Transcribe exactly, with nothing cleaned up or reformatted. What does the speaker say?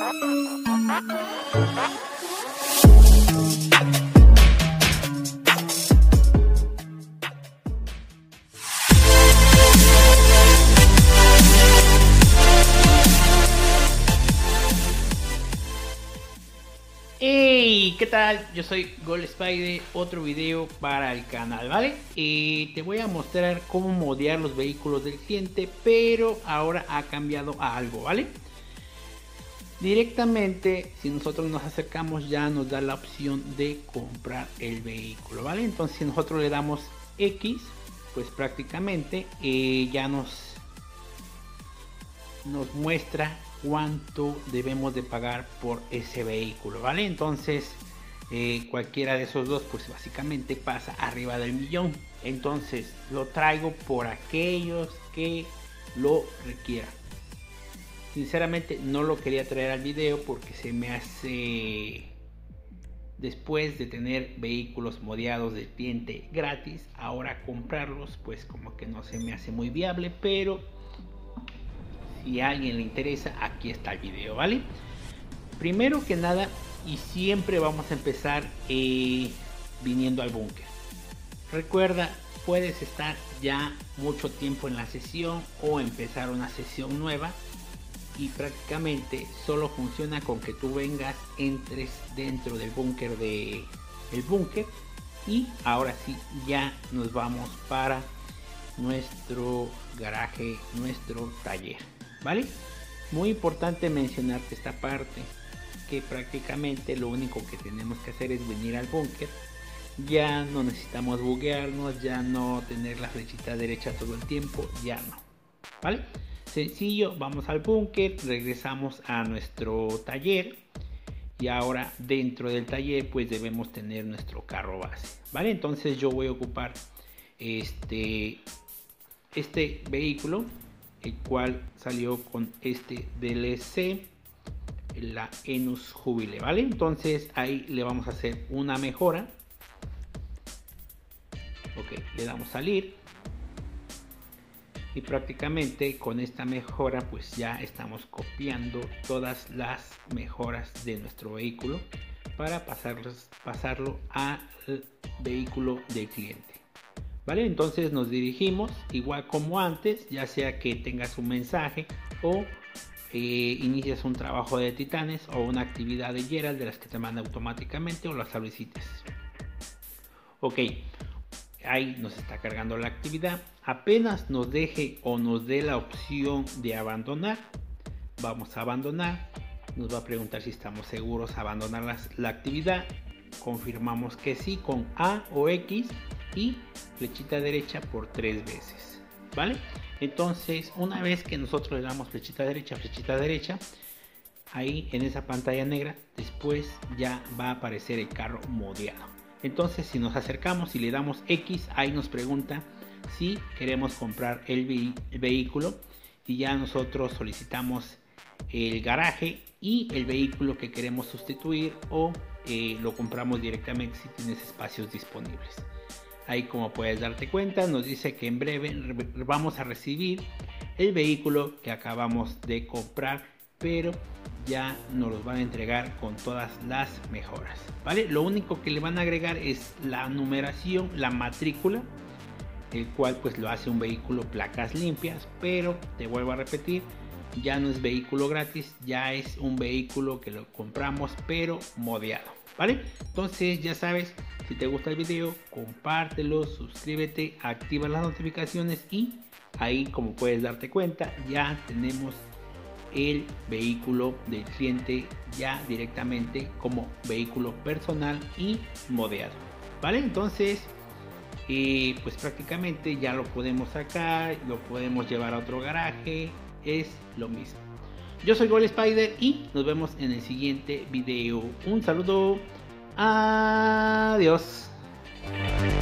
Hey, ¿qué tal? Yo soy Gold Spider, otro video para el canal, ¿vale? Eh, te voy a mostrar cómo modear los vehículos del cliente, pero ahora ha cambiado a algo, ¿vale? Directamente, si nosotros nos acercamos, ya nos da la opción de comprar el vehículo, ¿vale? Entonces, si nosotros le damos X, pues prácticamente eh, ya nos, nos muestra cuánto debemos de pagar por ese vehículo, ¿vale? Entonces eh, cualquiera de esos dos pues básicamente pasa arriba del millón. Entonces lo traigo por aquellos que lo requieran. Sinceramente no lo quería traer al video porque se me hace, después de tener vehículos modeados del cliente gratis, ahora comprarlos pues como que no se me hace muy viable, pero si a alguien le interesa, aquí está el video, ¿vale? Primero que nada, y siempre vamos a empezar eh, viniendo al búnker. Recuerda, puedes estar ya mucho tiempo en la sesión o empezar una sesión nueva y prácticamente solo funciona con que tú vengas, entres dentro del búnker de el búnker y ahora sí ya nos vamos para nuestro garaje, nuestro taller, ¿vale? Muy importante mencionarte esta parte, que prácticamente lo único que tenemos que hacer es venir al búnker. Ya no necesitamos buguearnos, ya no tener la flechita derecha todo el tiempo, ya no, ¿vale? Sencillo, vamos al búnker, regresamos a nuestro taller y ahora dentro del taller pues debemos tener nuestro carro base, ¿vale? Entonces yo voy a ocupar este este vehículo, el cual salió con este D L C, la Enus Jubile, ¿vale? Entonces ahí le vamos a hacer una mejora. Ok, le damos salir y prácticamente con esta mejora pues ya estamos copiando todas las mejoras de nuestro vehículo para pasarlos, pasarlo al vehículo del cliente, ¿vale? Entonces nos dirigimos igual como antes, ya sea que tengas un mensaje o eh, inicias un trabajo de titanes o una actividad de Gerald de las que te manda automáticamente o las solicites. Ok, ahí nos está cargando la actividad. Apenas nos deje o nos dé la opción de abandonar, vamos a abandonar. Nos va a preguntar si estamos seguros a abandonar las, la actividad. Confirmamos que sí con A o X y flechita derecha por tres veces, ¿vale? Entonces una vez que nosotros le damos flechita derecha, flechita derecha, ahí en esa pantalla negra después ya va a aparecer el carro modeado. Entonces si nos acercamos y le damos X, ahí nos pregunta si queremos comprar el, ve el vehículo y ya nosotros solicitamos el garaje y el vehículo que queremos sustituir o eh, lo compramos directamente si tienes espacios disponibles. Ahí, como puedes darte cuenta, nos dice que en breve vamos a recibir el vehículo que acabamos de comprar, pero ya nos los van a entregar con todas las mejoras, ¿vale? Lo único que le van a agregar es la numeración, la matrícula, el cual pues lo hace un vehículo placas limpias, pero te vuelvo a repetir, ya no es vehículo gratis, ya es un vehículo que lo compramos pero modeado, ¿vale? Entonces ya sabes, si te gusta el video, compártelo, suscríbete, activa las notificaciones y ahí, como puedes darte cuenta, ya tenemos el vehículo del cliente ya directamente como vehículo personal y modeado, ¿vale? Entonces eh, pues prácticamente ya lo podemos sacar, lo podemos llevar a otro garaje, es lo mismo. Yo soy Gold Spider y nos vemos en el siguiente video. Un saludo. Adiós.